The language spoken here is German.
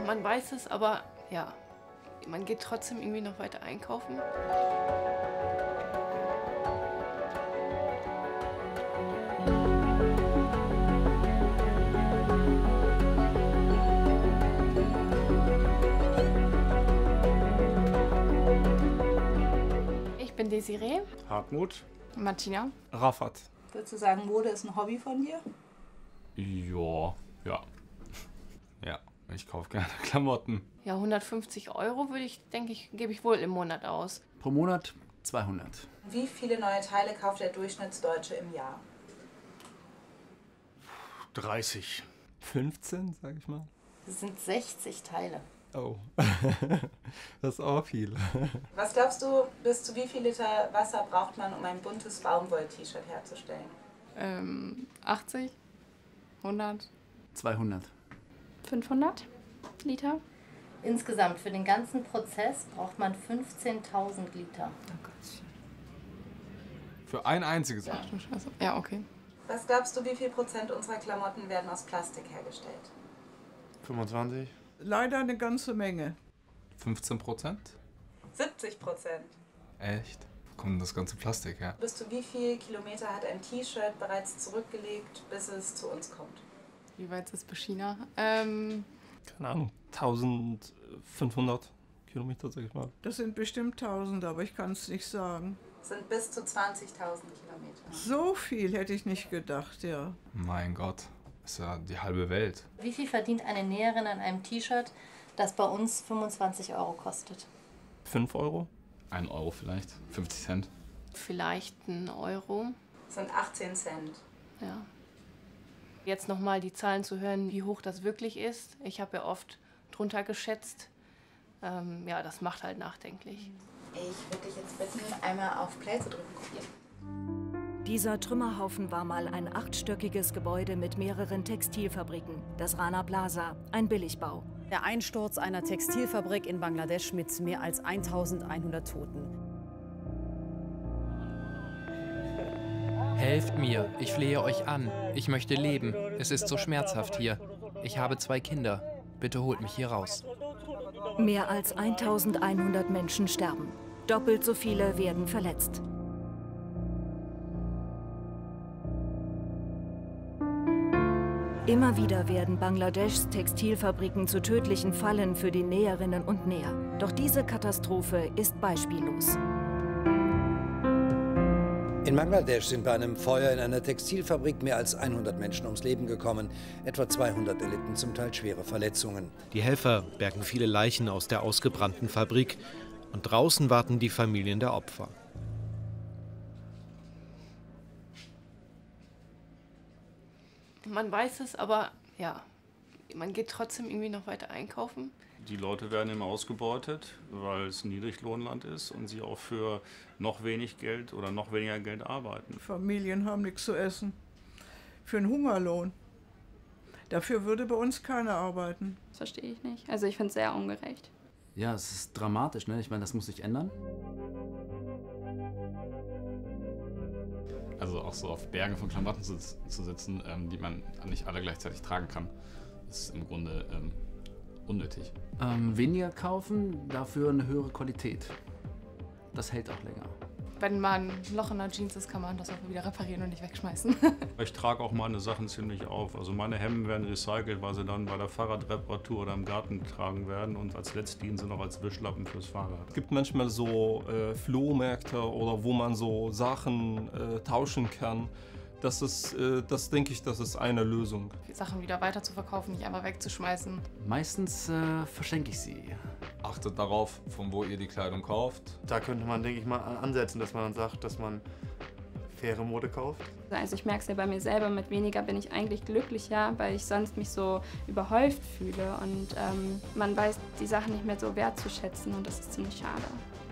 Man weiß es, aber ja, man geht trotzdem irgendwie noch weiter einkaufen. Ich bin Desiree. Hartmut. Martina. Rafat. Würdest du sagen, Mode ist ein Hobby von dir? Ja. Ja, ich kaufe gerne Klamotten. Ja, 150 € denke ich, gebe ich wohl im Monat aus. Pro Monat 200. Wie viele neue Teile kauft der Durchschnittsdeutsche im Jahr? 30. 15, sag ich mal. Das sind 60 Teile. Oh, das ist auch viel. Was glaubst du, bis zu wie viel Liter Wasser braucht man, um ein buntes Baumwoll-T-Shirt herzustellen? 80? 100? 200. 500 Liter. Insgesamt für den ganzen Prozess braucht man 15.000 Liter. Oh Gott. Für ein einziges Mal. Ja, okay. Was glaubst du, wie viel Prozent unserer Klamotten werden aus Plastik hergestellt? 25. Leider eine ganze Menge. 15%? 70%. Echt? Wo kommt denn das ganze Plastik her? Bis zu wie viel Kilometer hat ein T-Shirt bereits zurückgelegt, bis es zu uns kommt? Wie weit ist es bis China? Keine Ahnung, 1500 Kilometer, sag ich mal. Das sind bestimmt 1000, aber ich kann es nicht sagen. Das sind bis zu 20.000 Kilometer. So viel hätte ich nicht gedacht, ja. Mein Gott, das ist ja die halbe Welt. Wie viel verdient eine Näherin an einem T-Shirt, das bei uns 25 € kostet? 5 Euro? 1 Euro vielleicht, 50 Cent. Vielleicht 1 €. Das sind 18 Cent. Ja. Jetzt nochmal die Zahlen zu hören, wie hoch das wirklich ist. Ich habe ja oft drunter geschätzt. Ja, das macht halt nachdenklich. Ich würde dich jetzt bitten, einmal auf Play zu drücken. Kopieren. Dieser Trümmerhaufen war mal ein 8-stöckiges Gebäude mit mehreren Textilfabriken. Das Rana Plaza, ein Billigbau. Der Einsturz einer Textilfabrik in Bangladesch mit mehr als 1100 Toten. Helft mir, ich flehe euch an. Ich möchte leben. Es ist so schmerzhaft hier. Ich habe 2 Kinder. Bitte holt mich hier raus. Mehr als 1100 Menschen sterben. Doppelt so viele werden verletzt. Immer wieder werden Bangladeschs Textilfabriken zu tödlichen Fallen für die Näherinnen und Näher. Doch diese Katastrophe ist beispiellos. In Bangladesch sind bei einem Feuer in einer Textilfabrik mehr als 100 Menschen ums Leben gekommen. Etwa 200 erlitten zum Teil schwere Verletzungen. Die Helfer bergen viele Leichen aus der ausgebrannten Fabrik und draußen warten die Familien der Opfer. Man weiß es, aber ja, man geht trotzdem irgendwie noch weiter einkaufen. Die Leute werden immer ausgebeutet, weil es ein Niedriglohnland ist und sie auch für noch wenig Geld oder noch weniger Geld arbeiten. Familien haben nichts zu essen. Für einen Hungerlohn. Dafür würde bei uns keiner arbeiten. Das verstehe ich nicht. Also ich finde es sehr ungerecht. Ja, es ist dramatisch, ne? Ich meine, das muss sich ändern. Also auch so auf Bergen von Klamotten zu sitzen, die man nicht alle gleichzeitig tragen kann, ist im Grunde unnötig. Weniger kaufen, dafür eine höhere Qualität. Das hält auch länger. Wenn mal ein Loch in der Jeans ist, kann man das auch wieder reparieren und nicht wegschmeißen. Ich trage auch meine Sachen ziemlich auf. Also meine Hemden werden recycelt, weil sie dann bei der Fahrradreparatur oder im Garten getragen werden und als Letzt dienen sie noch als Wischlappen fürs Fahrrad. Es gibt manchmal so Flohmärkte oder wo man so Sachen tauschen kann. Das denke ich, das ist eine Lösung. Die Sachen wieder weiter zu verkaufen, nicht einfach wegzuschmeißen. Meistens verschenke ich sie. Achtet darauf, von wo ihr die Kleidung kauft. Da könnte man, denke ich mal, ansetzen, dass man dann sagt, dass man faire Mode kauft. Also ich merke es ja bei mir selber, mit weniger bin ich eigentlich glücklicher, weil ich sonst mich so überhäuft fühle und man weiß die Sachen nicht mehr so wertzuschätzen und das ist ziemlich schade.